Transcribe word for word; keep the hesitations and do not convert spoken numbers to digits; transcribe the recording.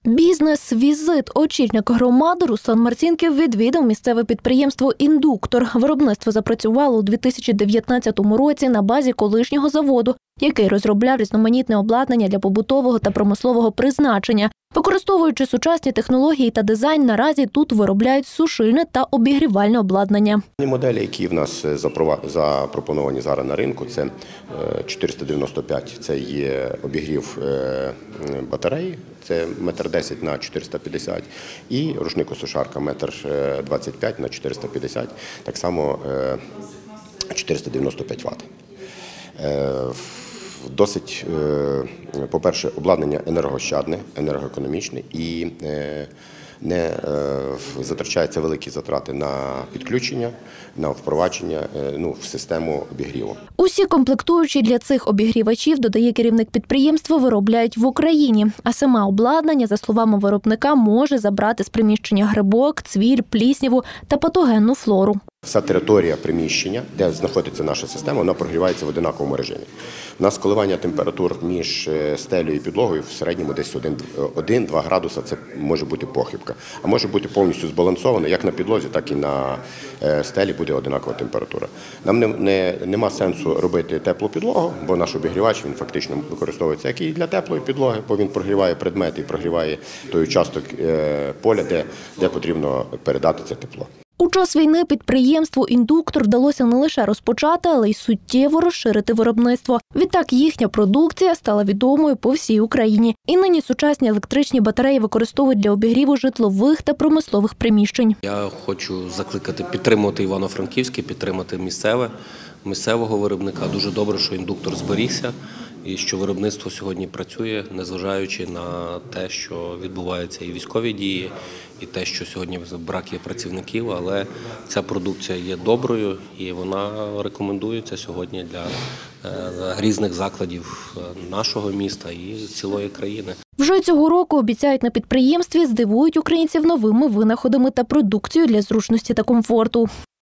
Бізнес-візит. Очільник громади Руслан Марцінків відвідав місцеве підприємство «Індуктор». Виробництво запрацювало у дві тисячі дев'ятнадцятому році на базі колишнього заводу, який розробляв різноманітне обладнання для побутового та промислового призначення. Використовуючи сучасні технології та дизайн, наразі тут виробляють сушильне та обігрівальне обладнання. Моделі, які в нас запропоновані зараз на ринку, це чотириста дев'яносто п'ять, це є обігрів батареї, це метр десять на чотириста п'ятдесят, і рушникосушарка метр двадцять п'ять на чотириста п'ятдесят, так само чотириста дев'яносто п'ять ватт. Досить, по-перше, обладнання енергоощадне, енергоекономічне і не затрачаються великі затрати на підключення, на впровадження ну, в систему обігріву. Усі комплектуючі для цих обігрівачів, додає керівник підприємства, виробляють в Україні. А саме обладнання, за словами виробника, може забрати з приміщення грибок, цвіль, плісняву та патогенну флору. Вся територія приміщення, де знаходиться наша система, вона прогрівається в однаковому режимі. У нас коливання температур між стелею і підлогою в середньому десь один-два градуса, це може бути похибка. А може бути повністю збалансовано, як на підлозі, так і на стелі буде однакова температура. Нам не, не, нема сенсу робити теплу підлогу, бо наш обігрівач, він фактично використовується як і для теплої підлоги, бо він прогріває предмети і прогріває той участок поля, де, де потрібно передати це тепло. У час війни підприємству «Індуктор» вдалося не лише розпочати, але й суттєво розширити виробництво. Відтак їхня продукція стала відомою по всій Україні. І нині сучасні електричні батареї використовують для обігріву житлових та промислових приміщень. Я хочу закликати підтримувати Івано-Франківське, підтримати місцеве, місцевого виробника. Дуже добре, що «Індуктор» зберігся і що виробництво сьогодні працює, незважаючи на те, що відбуваються і військові дії, і те, що сьогодні брак є працівників, але ця продукція є доброю і вона рекомендується сьогодні для різних закладів нашого міста і цілої країни. Вже цього року, обіцяють на підприємстві, здивують українців новими винаходами та продукцією для зручності та комфорту.